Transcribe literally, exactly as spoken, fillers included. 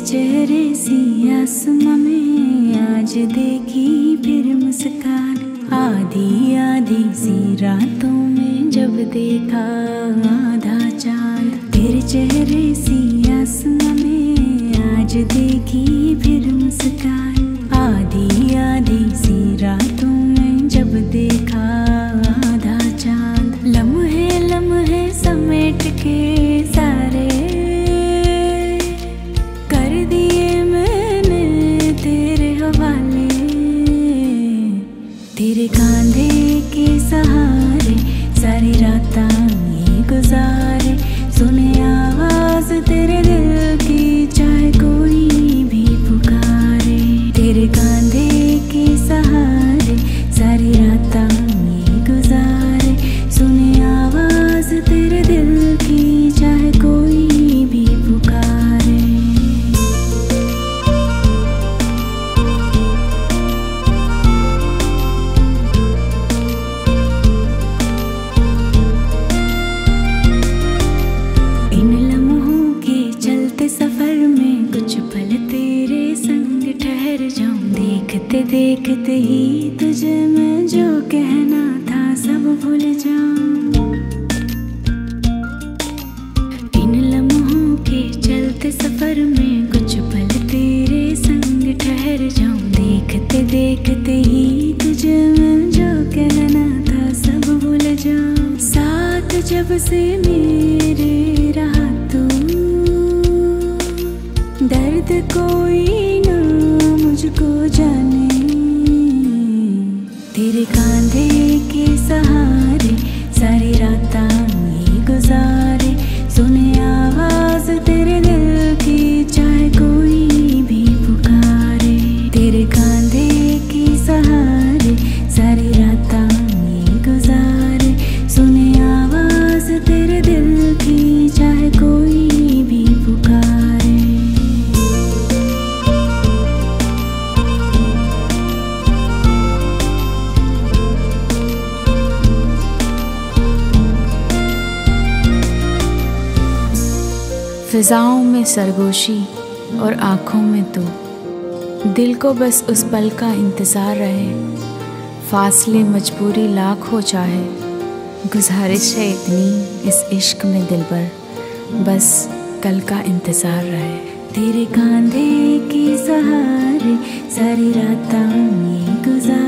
चेहरे सी आसमां में आज देखी फिर मुस्कान। आधी आधी सी रातों में जब देखा आधा चांद। तेरे चेहरे सी आसमां में आज देखी फिर मुस्कान। आधी आधी सी रातों में जब देखा आधा चांद। लम्हे लम्हे समेट के सारे कर दिए मैंने तेरे हवाले। तेरे कांधे के सहारे सारी रातां ये गुजारे। सुने आवाज तेरे दिल की चाहे कोई भी पुकारे। तेरे कांधे के सहारे सारी रातां ये गुजारे। सुने आवाज तेरे दिल की चाहे कोई भी पुकारे। इन लम्हों के चलते सफर में कुछ पल तेरे संग ठहर जाऊं। देखते देखते ही तुझे मैं जो कहना था सब भूल जाऊं। इन लम्हों के चलते सफर में कुछ पल तेरे संग ठहर जाऊं। देखते देखते ही तुझे मैं जो कहना था सब भूल जाऊं। साथ जब से मेरे रहा तू दर्द कोई ना मुझको जाने। तेरे कांधे के सहारे सारी रातां ये गुजारे। सुने आवाज तेरे दिल की चाहे कोई भी पुकारे। तेरे कांधे के सहारे सारी रातां ये गुजारे। सुने आवाज तेरे दिल की चाहे कोई भी पुकारे। फिजाओं में सरगोशी और आँखों में तू। दिल को बस उस पल का इंतज़ार रहे। फासले मजबूरी लाख हो चाहे। गुजारिश है इतनी इस इश्क में दिलबर, बस कल का इंतज़ार रहे। तेरे कांधे के सहारे सारी रातां ये गुजार।